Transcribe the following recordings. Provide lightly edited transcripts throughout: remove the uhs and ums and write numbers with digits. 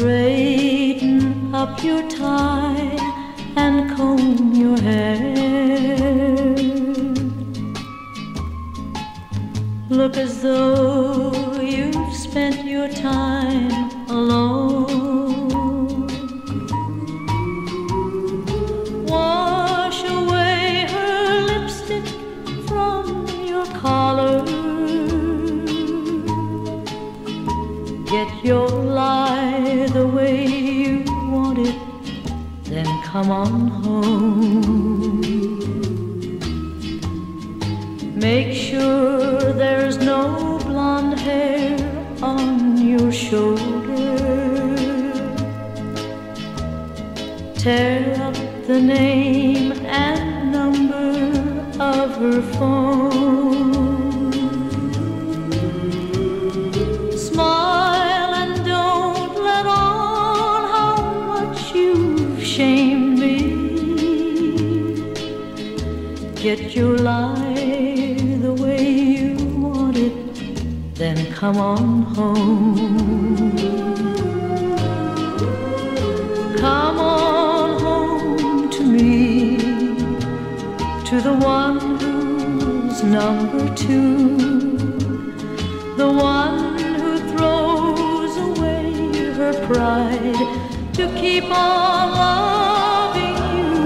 Straighten up your tie and comb your hair. Look as though you've spent your time alone. Wash away her lipstick from your collar. Get your lie the way you want it, then come on home. Make sure there's no blonde hair on your shoulder. Tear up the name and number of her phone. Smile and don't let on how much you've shamed me. Get your lie the way you want it, then come on home. Come on home to me, to the one who's number two, the one who throws away her pride to keep on loving you.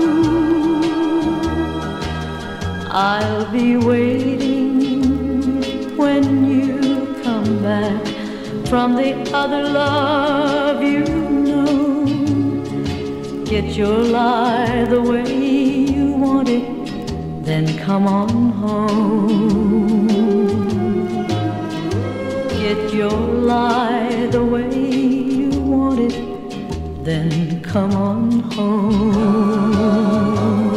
I'll be waiting when you come back from the other love you know. Get your lie the way you want it, then come on home. Get your lie the way you want it, then come on home.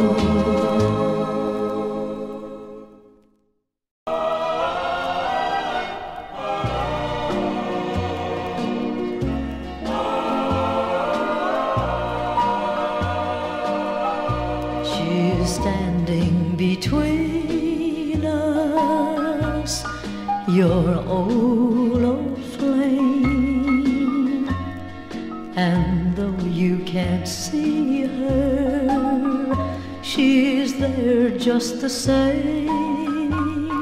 Standing between us, your old flame, and though you can't see her, she's there just the same.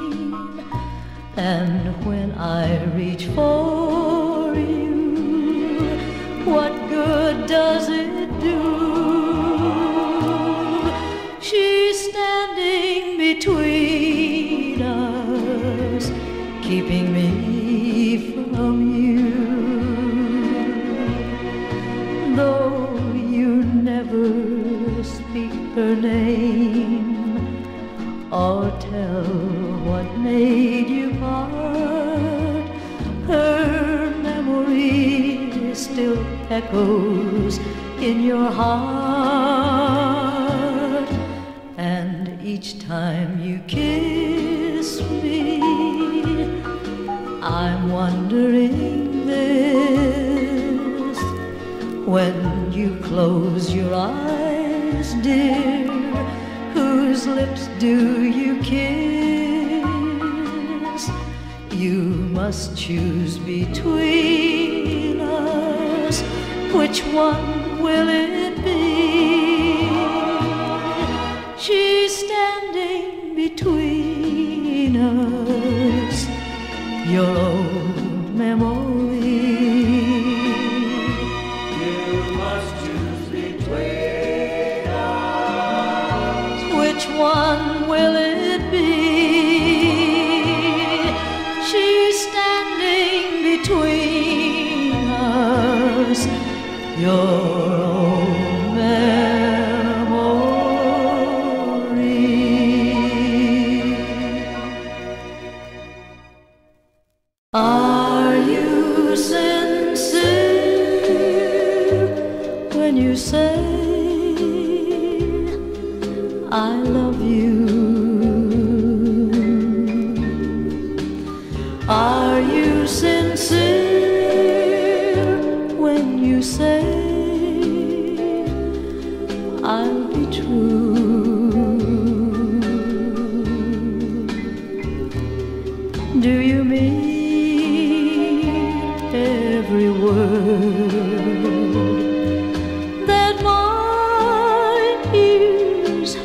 And when I reach for you, what good does it do? She's standing between us, keeping me from you. Though you never speak her name or tell what made you part, her memory still echoes in your heart. And each time you kiss me, I'm wondering this: when you close your eyes, dear, whose lips do you kiss? You must choose between us. Which one will it be? She's standing between us, your old memory. You must choose between us. Which one will it be? She's standing between us, your old memory. Are you sincere when you say I love you? Are you sincere when you say I'll be true? Do you mean every word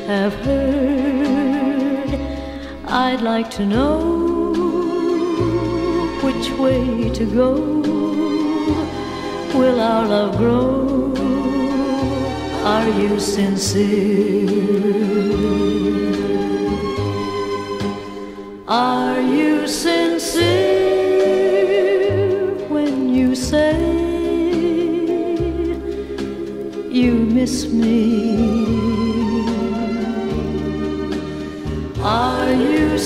have heard. I'd like to know which way to go. Will our love grow? Are you sincere? Are you sincere when you say you miss me? Are you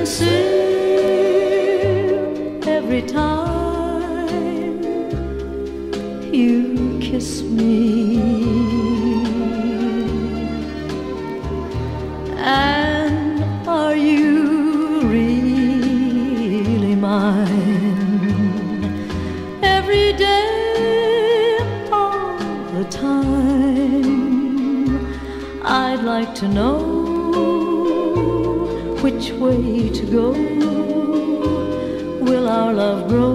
sincere every time you kiss me? And are you really mine every day, all the time? I'd like to know which way to go. Will our love grow?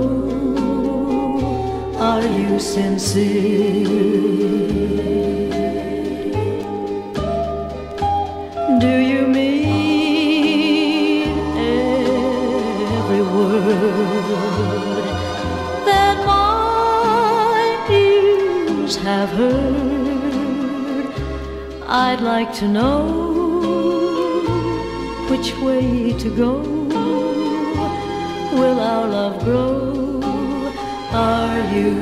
Are you sincere? Do you mean every word that my ears have heard? I'd like to know which way to go. Will our love grow? Are you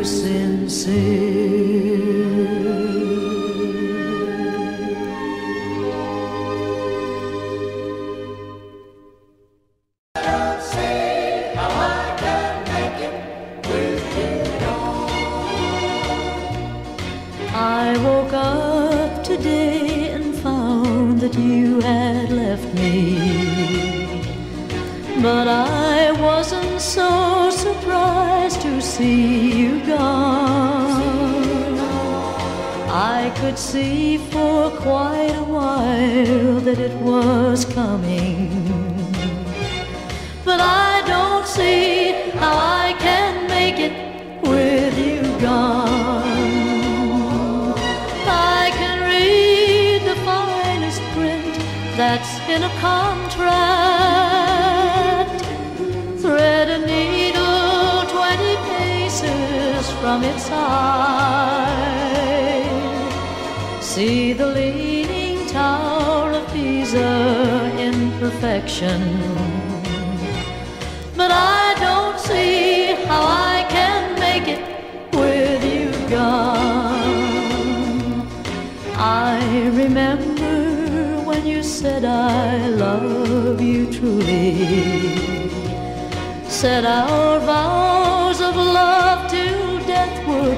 sincere? I woke up today and found that you had left me, but I wasn't so surprised to see you gone. I could see for quite a while that it was coming, but I don't see how I can make it with you gone. That's in a contract. Thread a needle 20 paces from its side. See the leaning tower of Pisa in perfection, but I don't see how I can make it with you gone. I remember when you said I love you truly, said our vows of love till death would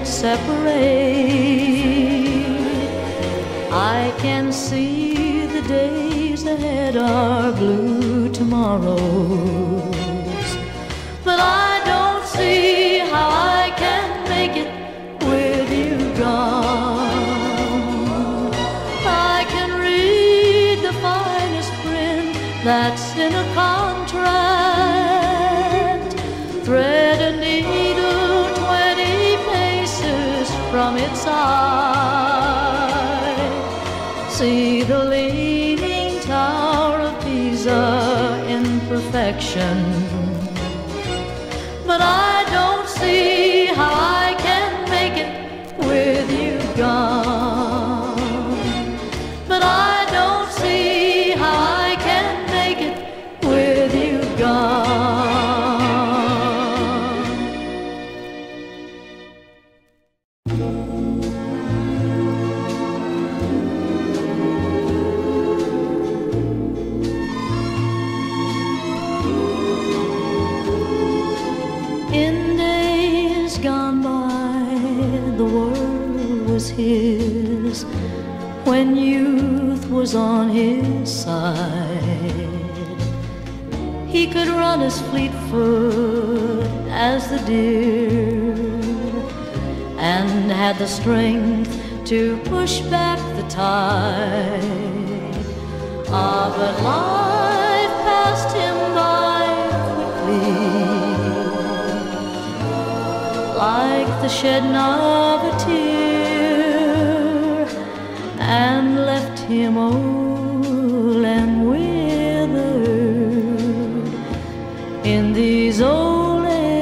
separate. I can see the days ahead are blue tomorrows, but I don't see how I can make it with you gone. That's in a contract. Thread a needle 20 paces from its side. See the leaning tower of Pisa in perfection, but I don't see how I can make it with you gone. But I don't see how I can make it with you gone. In days gone by, the world was his, when youth was on his side. He could run as fleet-foot as the deer, and had the strength to push back the tide. Ah, but life passed him by quickly, like the shedding of a tear, and left him him old and withered in these old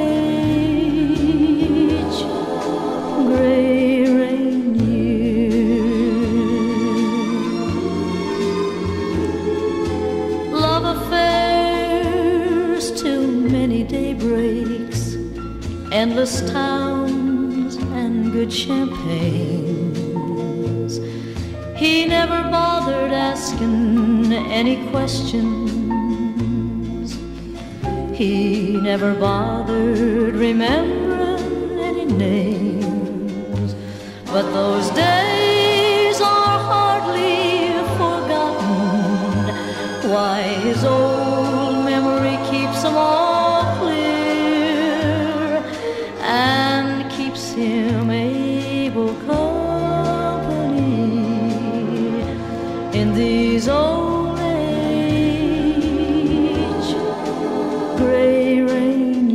age gray rain years. Love affairs till many daybreaks, endless towns and good champagnes. He never bothered asking any questions. He never bothered remembering any names. But those days are hardly forgotten. Why, his old memory keeps them all clear and keeps him able company in these old age gray rain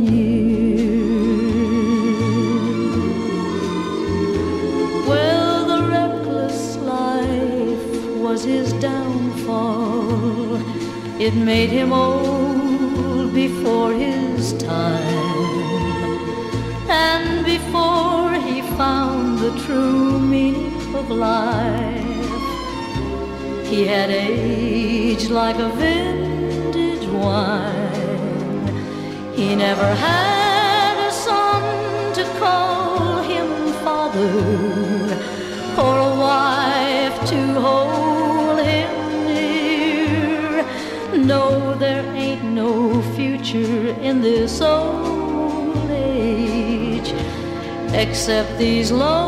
years. Well, the reckless life was his downfall. It made him old before his time, and before he found the true meaning of life. He had aged like a vintage wine. He never had a son to call him father, or a wife to hold him near. No, there ain't no future in this old age except these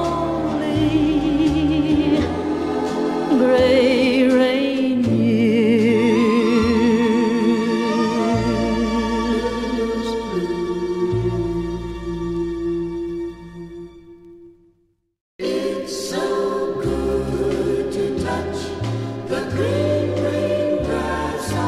lonely gray rain years. It's so good to touch the green, green grass of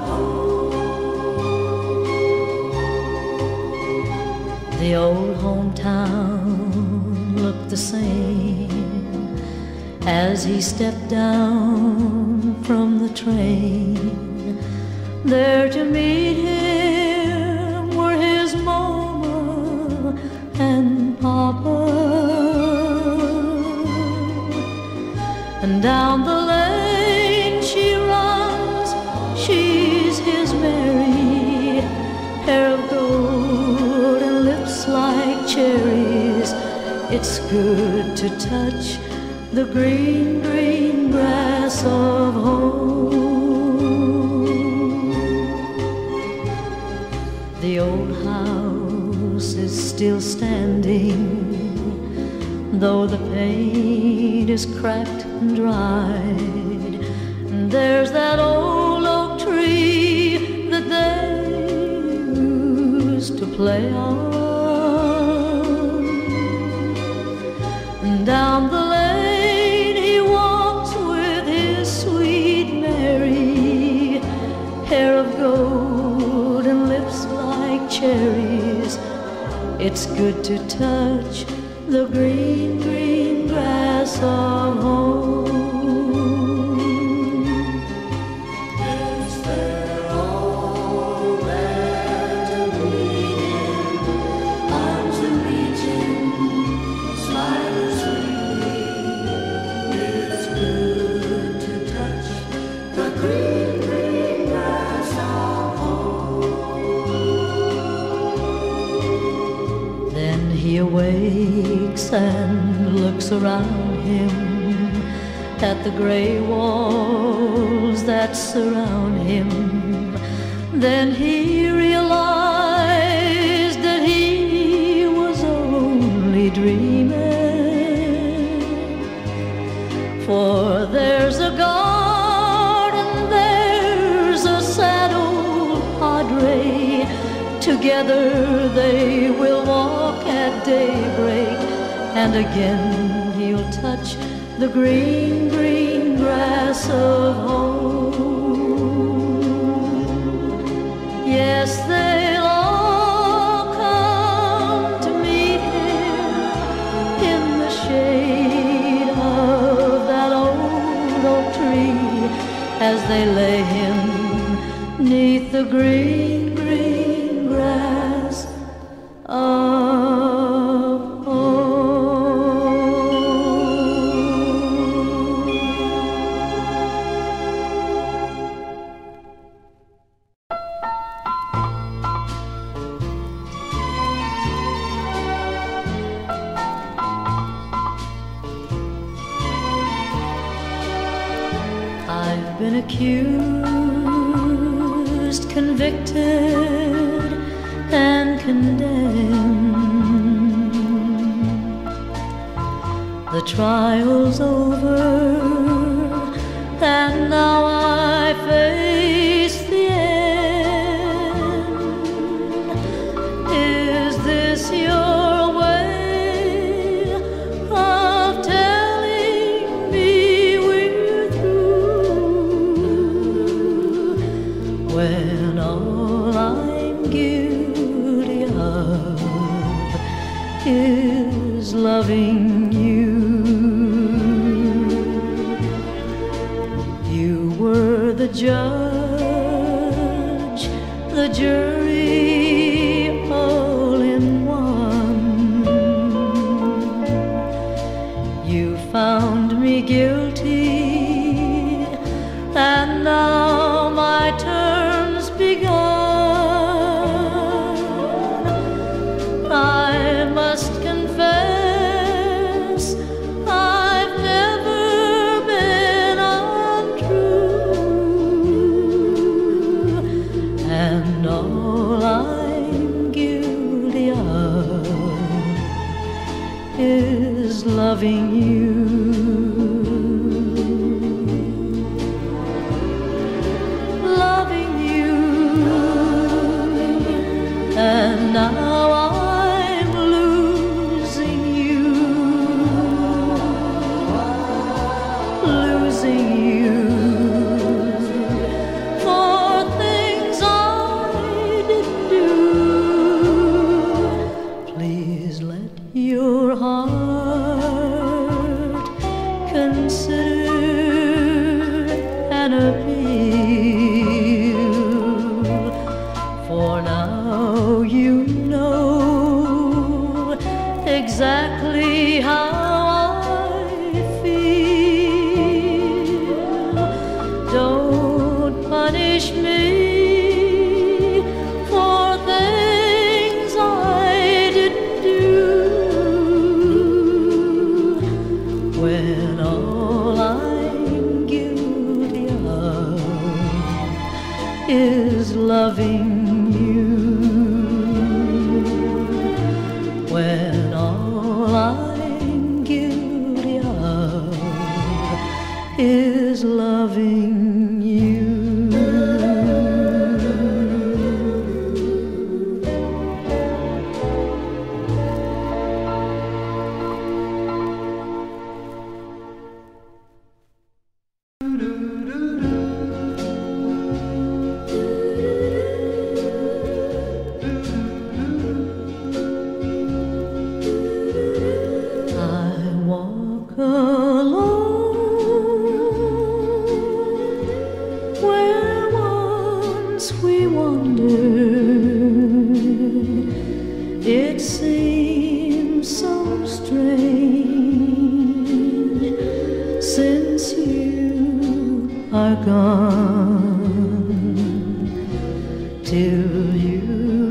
home. The old hometown looked the same as he stepped down from the train. There to meet him were his mama and papa, and down the lane she runs, she's his Mary, hair of gold and lips like cherries. It's good to touch the green, green grass of home. The old house is still standing, though the paint is cracked and dried. And there's that old oak tree that they used to play on. And down the lane he walks with his sweet Mary, hair of gold and lips like cherries. It's good to touch the green, green grass of home. Is there all there to meet him? Arms are reaching, smiling sweetly. It's good to touch the green, green grass of home. Then he awakes and looks around him at the gray walls that surround him. Then he realized that he was only dreaming. For there's a garden, there's a sad old padre. Together they will walk at daybreak, and again he'll touch the green, green grass of home. Yes, they'll all come to meet him in the shade of that old oak tree. as they lay him 'neath the green, green grass of home. I've been accused, convicted, and condemned. The trial's over, and now I face the end. Is this your way of telling me we're through, when all I'm guilty of is loving you? You were the judge, the jury, all in one. You found me guilty, and now my term's begun. I must confess I've never been untrue, and all I'm guilty of is loving you. Loving you, and now I'm losing you. Losing you for things I didn't do. Please let your heart consider an appeal, for now you know exactly how I feel. Don't punish me for things I didn't do, when all I'm guilty of is loving you. When all I'm guilty of is loving you. I walk alone where once we wandered. It seems so strange since you are gone, till you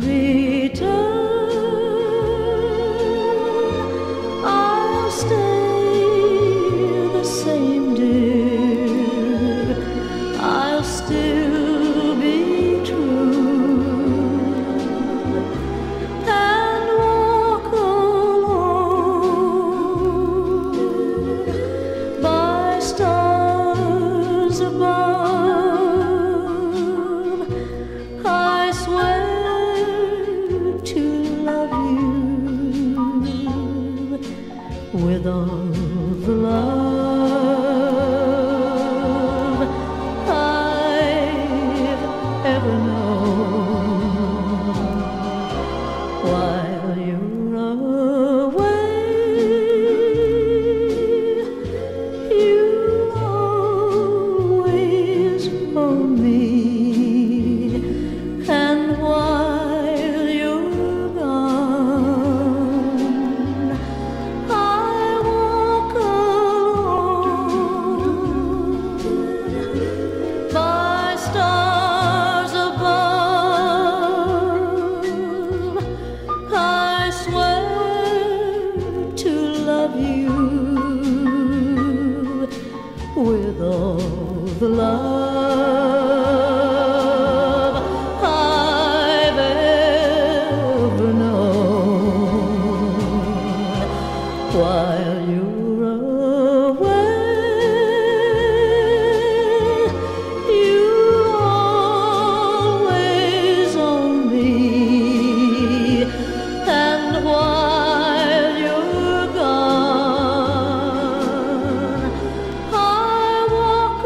return. I'll stay the same, dear. I'll still be true, and walk alone by stars above. I swear to love you with all the love I me. And while you're gone, I walk alone by stars above. I swear to love you with all the love I've ever known. While you're away, you're always on me. And while you're gone, I walk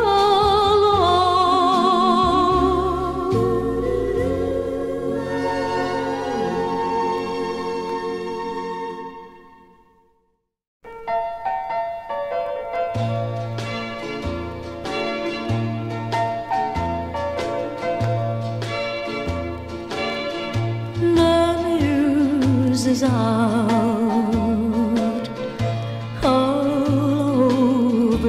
alone. The news is out all over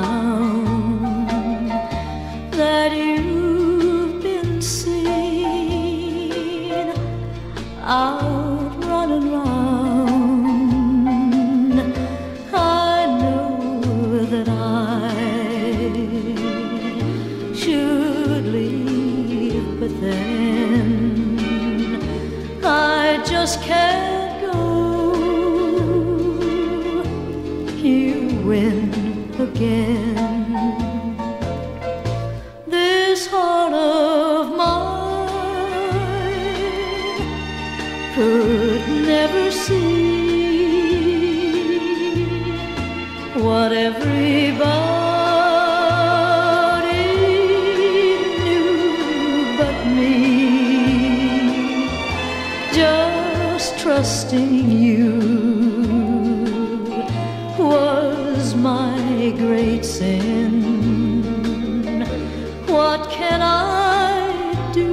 town that you've been seen out running round. I know that I should leave, but then I just can't go. You win again. This heart of mine could never see what everybody knew but me. Just trusting you was my great sin. What can I do?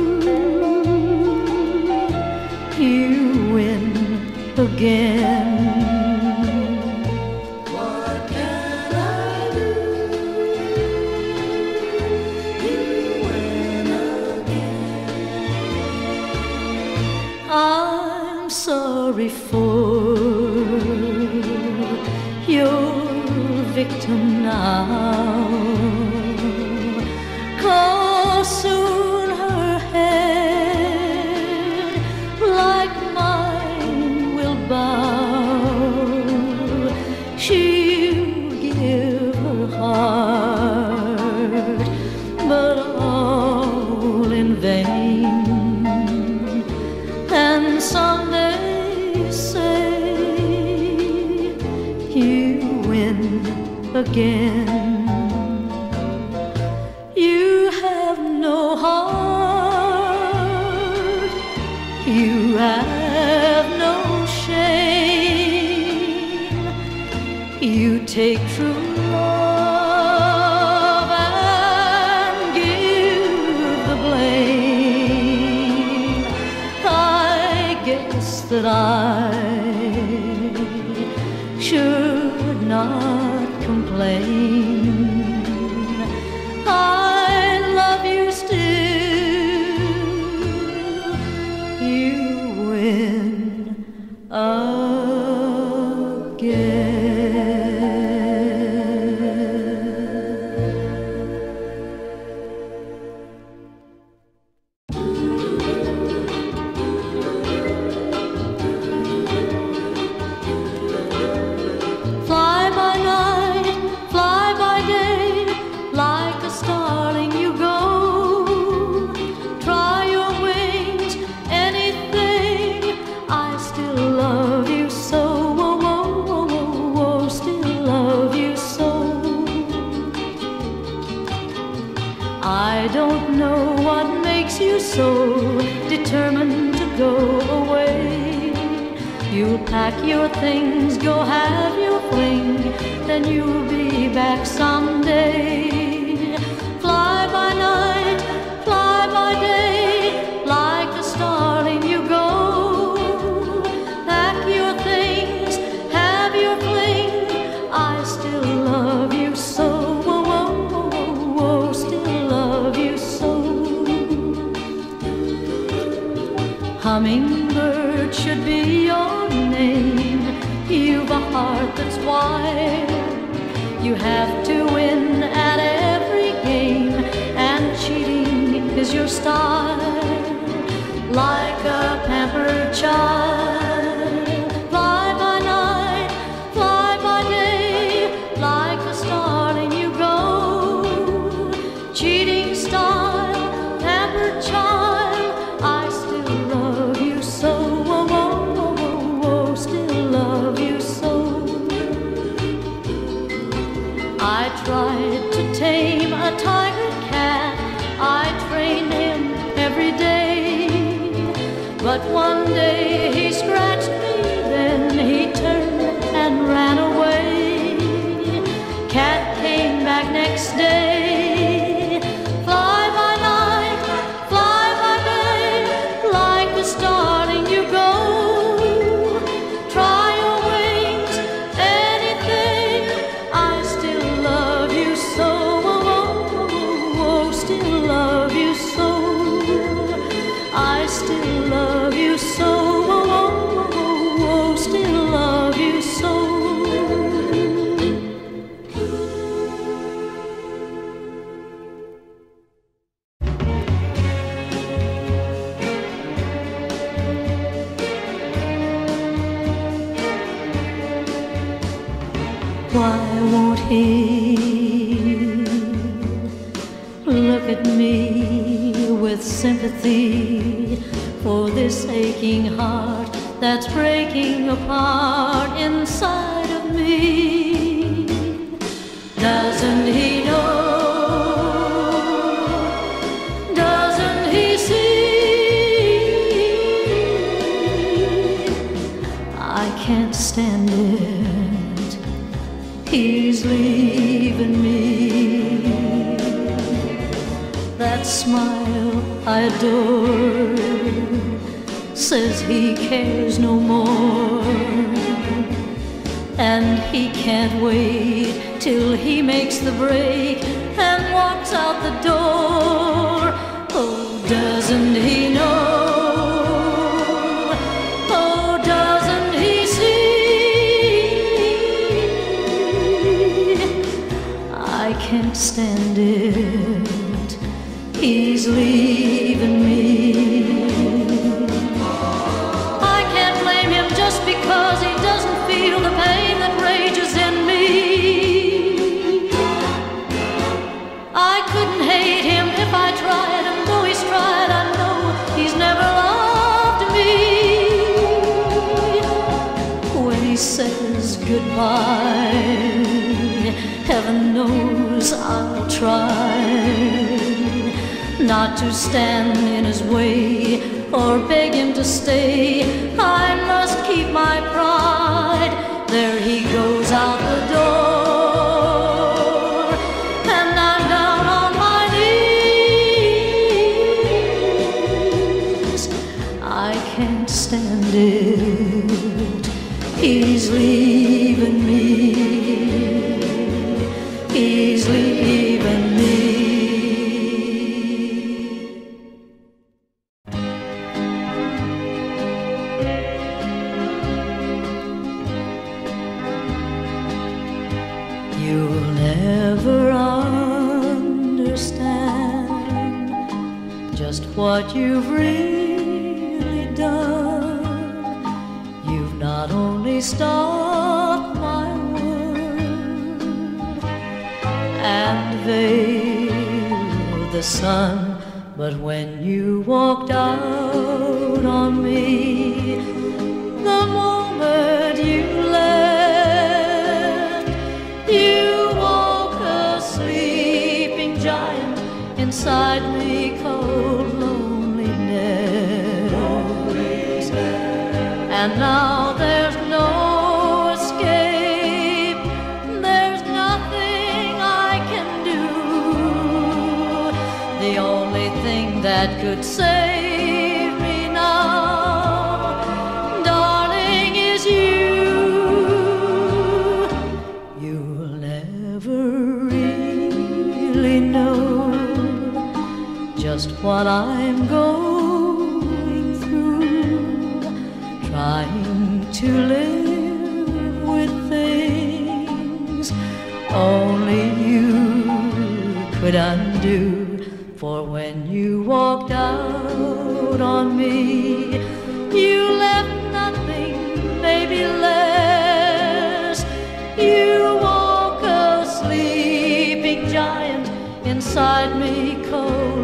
You win again. What can I do? You win again. I'm sorry for your victim now, 'cause soon her head like mine will bow. She'll give her heart, but all in vain. And someday say you win again. You have no heart, you have no shame. You take true love and give the blame. I guess that I should not complain. I love you still. You win again. Fly by night, fly by day, like a starling you go. Try your wings, anything. I still love you so. Oh, oh, oh, oh, oh, still love you so. I don't know what makes you so determined to go away. You'll pack your things, go have your fling, then you'll be back someday. Fly by night, Hummingbird should be your name. You've a heart that's wild. You have to win at every game, and cheating is your style. Like a pampered child, fly by night, fly by day, like a starling you go. Cheating style, pampered child, I still love you so. Oh, oh, oh, oh, still love you so. I tried to tame a tiger cat, I trained him every day. But one day he scratched me, then he turned and ran away. Cat came back next day. Fly by night, fly by day, like a starling you go. Try your wings, anything, I still love you so. Oh, oh, oh, oh, still love you so. I still love you so. Oh, oh, oh, oh, still love you so. Why won't he look at me with sympathy for this aching heart that's breaking apart inside of me? Doesn't he know? Doesn't he see? I can't stand it. He's leaving me. That smile I adore says he cares no more, and he can't wait till he makes the break and walks out the door. Oh, doesn't he know? Oh, doesn't he see? I can't stand it. He's leaving me. I can't blame him just because he doesn't feel the pain that rages in me. I couldn't hate him if I tried, and though he's tried, I know he's never loved me. When he says goodbye, heaven knows I'll try not to stand in his way or beg him to stay. I must keep my pride. There he goes out the door, and I'm down on my knees. I can't stand it. He's leaving me. He's leaving me. You'll never understand just what you've really done. You've not only stopped my world and veiled the sun, but when you walked out on me, the moment you left, you woke a sleeping giant inside me, cold loneliness. And now there's no escape, there's nothing I can do. The only thing that could save me now, darling, is you. You'll never really know just what I'm going through. trying to live with things only you could undo. For when you walked out on me, you left nothing, maybe less. You woke a sleeping giant inside me, cold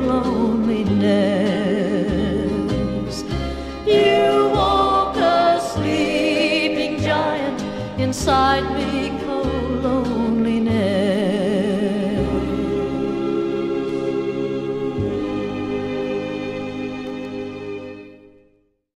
loneliness. You woke a sleeping giant inside me,